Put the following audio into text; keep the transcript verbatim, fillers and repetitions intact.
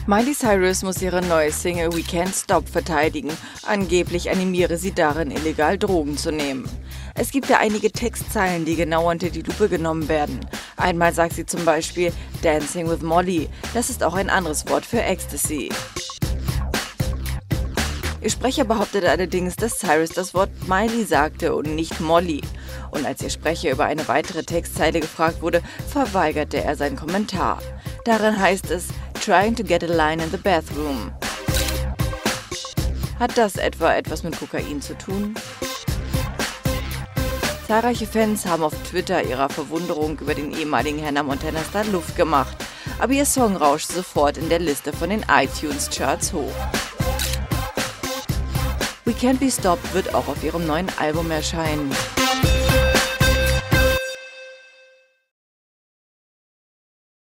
Miley Cyrus muss ihre neue Single We Can't Stop verteidigen. Angeblich animiere sie darin, illegal Drogen zu nehmen. Es gibt ja einige Textzeilen, die genau unter die Lupe genommen werden. Einmal sagt sie zum Beispiel Dancing with Molly. Das ist auch ein anderes Wort für Ecstasy. Ihr Sprecher behauptet allerdings, dass Cyrus das Wort Miley sagte und nicht Molly. Und als ihr Sprecher über eine weitere Textzeile gefragt wurde, verweigerte er seinen Kommentar. Darin heißt es, trying to get a line in the bathroom. Hat das etwa etwas mit Kokain zu tun? Zahlreiche Fans haben auf Twitter ihrer Verwunderung über den ehemaligen Hannah Montana-Star Luft gemacht, aber ihr Song rauscht sofort in der Liste von den iTunes-Charts hoch. We Can't Be Stopped wird auch auf ihrem neuen Album erscheinen.